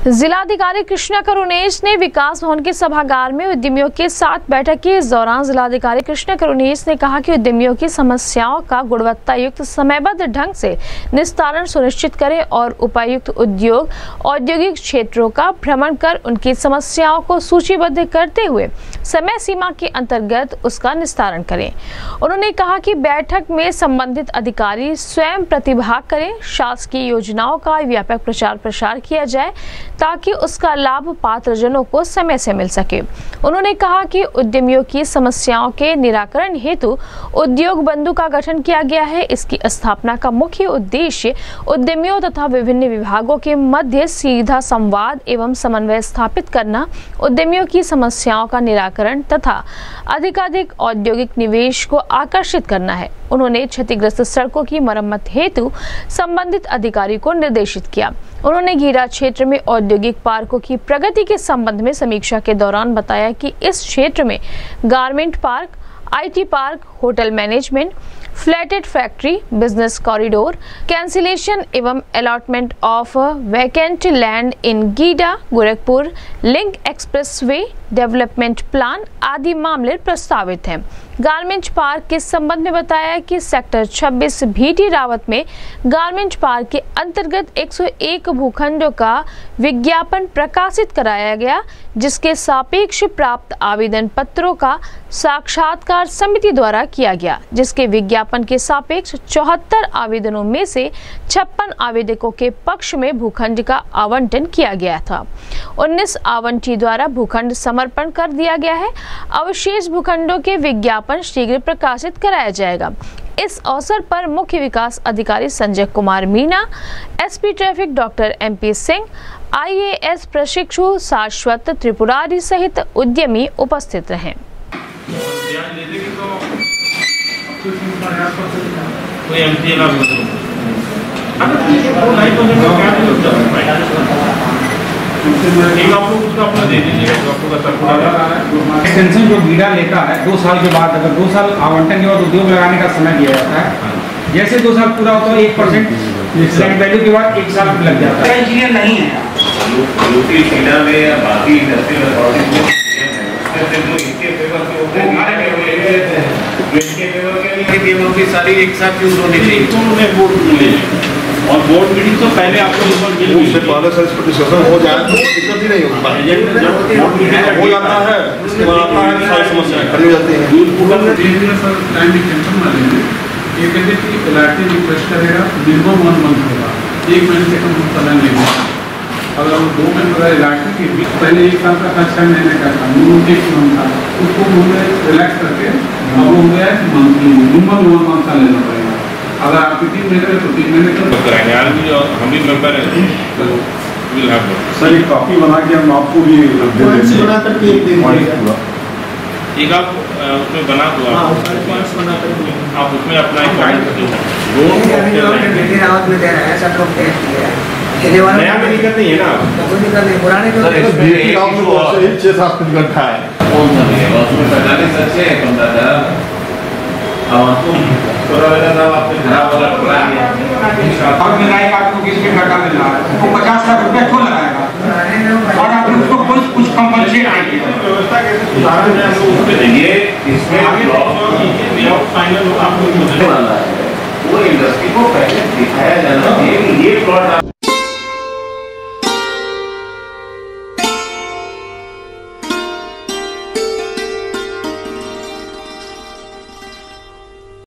जिलाधिकारी कृष्णा करुणेश ने विकास भवन के सभागार में उद्यमियों के साथ बैठक की। इस दौरान जिलाधिकारी कृष्णा करुणेश ने कहा कि उद्यमियों की समस्याओं का गुणवत्ता युक्त समयबद्ध ढंग से निस्तारण सुनिश्चित करें और उपायुक्त औद्योगिक क्षेत्रों का भ्रमण कर उनकी समस्याओं को सूचीबद्ध करते हुए समय सीमा के अंतर्गत उसका निस्तारण करें। उन्होंने कहा कि बैठक में संबंधित अधिकारी स्वयं प्रतिभाग करें, शासकीय योजनाओं का व्यापक प्रचार प्रसार किया जाए ताकि उसका लाभ पात्रजनों को समय से मिल सके। उन्होंने कहा कि उद्यमियों की समस्याओं के निराकरण हेतु उद्योग बंधु का गठन किया गया है। इसकी स्थापना का मुख्य उद्देश्य उद्यमियों तथा विभिन्न विभागों के मध्य सीधा संवाद एवं समन्वय स्थापित करना, उद्यमियों की समस्याओं का निराकरण तथा अधिकाधिक औद्योगिक निवेश को आकर्षित करना है। उन्होंने क्षतिग्रस्त सड़कों की मरम्मत हेतु संबंधित अधिकारी को निर्देशित किया। उन्होंने घीरा क्षेत्र में औद्योगिक पार्कों की प्रगति के संबंध में समीक्षा के दौरान बताया कि इस क्षेत्र में garment park, IT park, hotel management, flatted factory, business corridor, cancellation एवं allotment of vacant land in GIDA, Gorakhpur link expressway development plan आदि मामले प्रस्तावित हैं। गारमेंट पार्क के संबंध में बताया कि सेक्टर 26 भीटी रावत में गारमेंट पार्क के अंतर्गत 101 भूखंडों का विज्ञापन प्रकाशित कराया गया, जिसके सापेक्ष प्राप्त आवेदन पत्रों का साक्षात्कार समिति द्वारा किया गया, जिसके विज्ञापन के सापेक्ष 74 आवेदनों में से 56 आवेदकों के पक्ष में भूखंड का आवंटन किया गया था। 19 आवंटी द्वारा भूखंड समर्पण कर दिया गया है। अवशेष भूखंडों के विज्ञापन शीघ्र प्रकाशित कराया जाएगा। इस अवसर पर मुख्य विकास अधिकारी Sanjay Kumar Meena, SP traffic doctor MP Singh, IAS प्रशिक्षु शाश्वत त्रिपुरारी सहित उद्यमी उपस्थित रहे। एक्सटेंशन जो बीडा लेता है 2 साल के बाद, अगर 2 साल आवंटन के बाद उद्योग लगाने का समय दिया जाता है, जैसे 2 साल पूरा होता है 1% लैंड वैल्यू के बाद 1 साल लग जाता है। इंजीनियर नहीं है बाकी सारी एक साथ यूज होनी चाहिए और बोर्ड मीटिंग तो पहले आपको डिस्कशन हो जाए तो दिक्कत ही नहीं होगी, हो जाता है, उसके बाद आता है सारी समस्याएं खड़ी हो जाती हैं। ये कहते कि एलआरटी रिक्वेस्ट करेगा मिनिमम 1 मंथ होगा, 1 महीने से कम समय नहीं होगा। अगर वो 2 महीने का एलआरटी के बीच पहले 1 साल का था, 6 महीने का था, मिनिमम था, उसको उन्होंने रिलैक्स करके अब हो गया है मंथली मिनिमम 1 मंथ का लेना पड़ेगा। अगर आप 3 महीने तो 3 महीने तो कराएंगे। आज भी हम भी मेंबर हैं तो विल हैव सर एक कॉपी बना के हम आपको भी बना करके एक आप उसमें बना दो, आप उसमें अपना एक पॉइंट दो। नया में दिक्कत नहीं है ना, पुराने 6-7 घंटा है आपको किसके घाटा मिल रहा है, वो 50 लाख रुपया क्यों लगाएगा और आप उसको कुछ कंपनसेट आएंगे। इसमें फाइनल आपको वो इंडस्ट्री को पहले दिखाया जाना चाहिए कि ये प्लॉट